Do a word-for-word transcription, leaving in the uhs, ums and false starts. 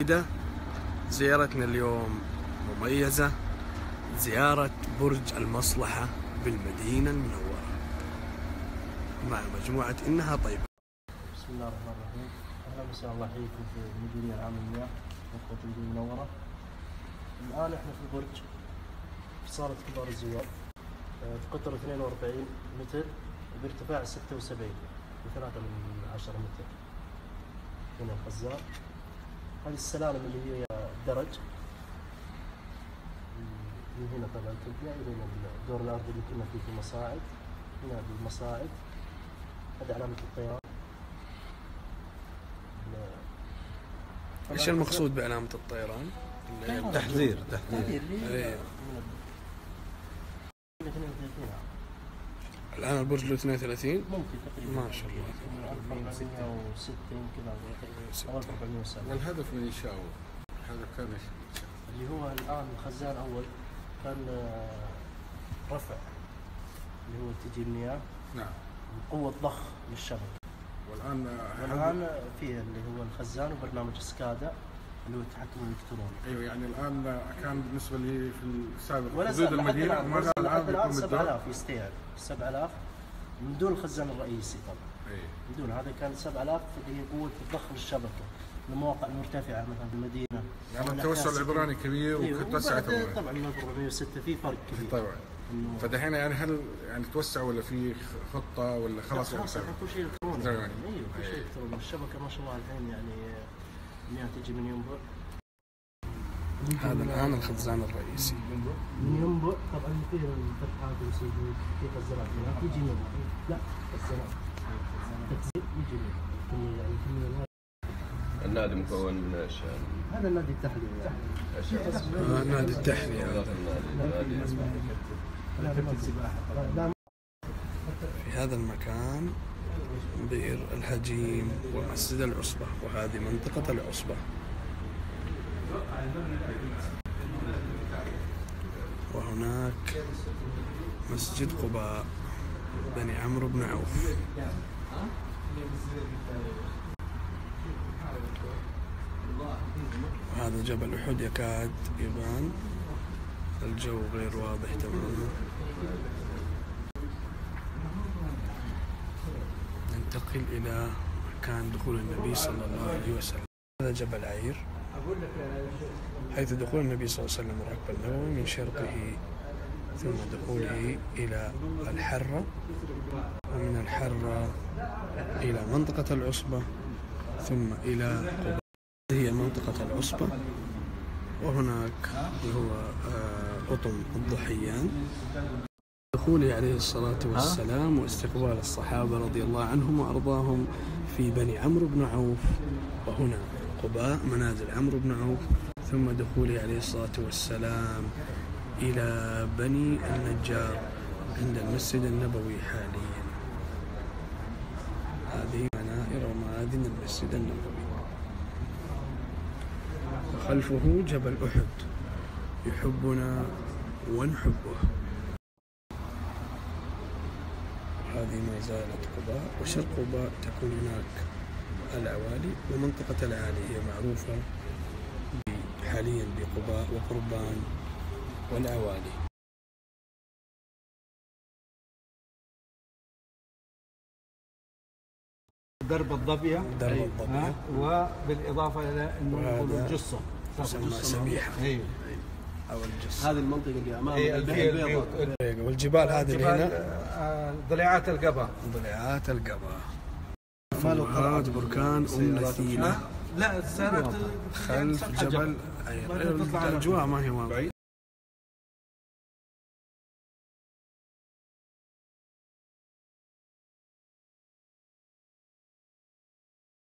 زيارتنا اليوم مميزة، زيارة برج المصلحة بالمدينة المنورة مع مجموعة إنها طيبة. بسم الله الرحمن الرحيم. أهلا وسهلا، الله يحييكم في المديرية العامة للمياه وقوة المدينة المنورة. الآن إحنا في البرج في صالة كبار الزوار بقطر اثنين وأربعين متر وبارتفاع ستة وسبعين وثلاثة من عشرة متر. هنا الخزان، هذه السلالم اللي هي الدرج من هنا طبعا تبدأ إلى الدور الأرضي اللي كنا فيه في المصاعد. هنا بالمصاعد هذه علامة الطيران. ايش المقصود بعلامة الطيران؟ تحذير تحذير. ايه. الآن البرج له اثنين وثلاثين ممكن تقريبا، ما شاء الله، ألف وأربعمائة وستين كذا أو ألف وأربعمائة وسبعين. والهدف من إنشاؤه هذا كان اللي هو الآن الخزان أول كان رفع اللي هو تجي المياه، نعم، قوة ضخ للشبكة. والآن والآن في اللي هو الخزان وبرنامج سكادا اللي هو التحكم الإلكتروني. أيوه، يعني الآن كان بالنسبة لي في السابق ولا حدود المدينة وما زال الآن الآن سبعة آلاف يستيعب سبعة آلاف من دون الخزان الرئيسي طبعا. أيه. من دون هذا كان سبعة آلاف اللي هي قوة الضخ للشبكة المواقع المرتفعة مثلا في المدينة. يعني التوسع العبراني كبير وتوسعت طبعا من ألف وأربعمائة وستة في فرق كبير طبعا. فدحين يعني هل يعني توسع ولا في خطة ولا خلاص؟ خلاص الحين كل شيء الكتروني. ايوه كل شيء الكتروني. الشبكة ما شاء الله الحين يعني المياه تجي من ينبع. هذا الآن الخزان الرئيسي من ينبع طبعا في الفتحات والسدود في خزانات منها تجي منها. لا خزانات تخزين يجي منها يعني كمية. النادي مكون من ايش؟ هذا النادي التحلية يعني. آه نادي التحلية. في هذا المكان بئر الهجيم ومسجد العصبة، وهذه منطقة العصبة. وهناك مسجد قباء بني عمرو بن عوف. وهذا جبل أحد يكاد يبان، الجو غير واضح تماما. ننتقل إلى مكان دخول النبي صلى الله عليه وسلم. هذا جبل عير، حيث دخول النبي صلى الله عليه وسلم الركب النبوي من شرقه، ثم دخوله إلى الحرة، ومن الحرة إلى منطقة العصبة، ثم إلى قباء. هي منطقة العصبة، وهناك هو قطم الضحيان. دخوله عليه الصلاة والسلام واستقبال الصحابة رضي الله عنهم وأرضاهم في بني عمرو بن عوف، وهنا قباء منازل عمرو بن عوف، ثم دخوله عليه الصلاة والسلام إلى بني النجار عند المسجد النبوي حاليا. هذه منائر ومآذن المسجد النبوي. وخلفه جبل أحد يحبنا ونحبه. هذه ما زالت قباء، وشرق قباء تكون هناك العوالي، ومنطقة العالي هي معروفة حاليا بقباء وقربان والعوالي. درب الضبية، درب الضبية، وبالإضافة إلى أنه الجصة تسمى سميحة. أيوه. أو الجصة. هذه المنطقة اللي أمام البيضاء. والجبال هذه اللي هنا ضليعات القبا. ضليعات القبا. فوهات بركان أم نثيلة. لا، صارت خلف جبل. الأجواء ما هي واضحة.